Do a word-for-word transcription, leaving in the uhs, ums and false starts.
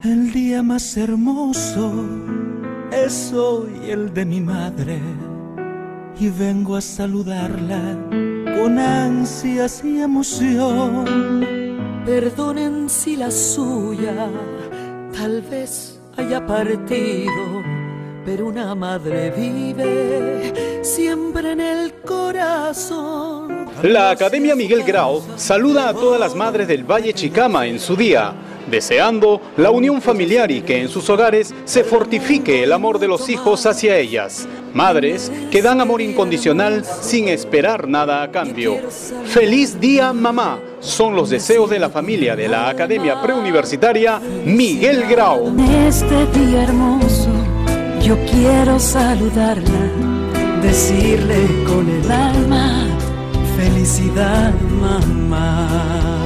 El día más hermoso es hoy el de mi madre, y vengo a saludarla con ansias y emoción. Perdonen si la suya tal vez haya partido, pero una madre vive siempre en el corazón. La Academia Miguel Grau saluda a todas las madres del Valle Chicama en su día, deseando la unión familiar y que en sus hogares se fortifique el amor de los hijos hacia ellas. Madres que dan amor incondicional sin esperar nada a cambio. ¡Feliz día, mamá! Son los deseos de la familia de la Academia Preuniversitaria Miguel Grau. En este día hermoso yo quiero saludarla, decirle con el alma: felicidad, mamá.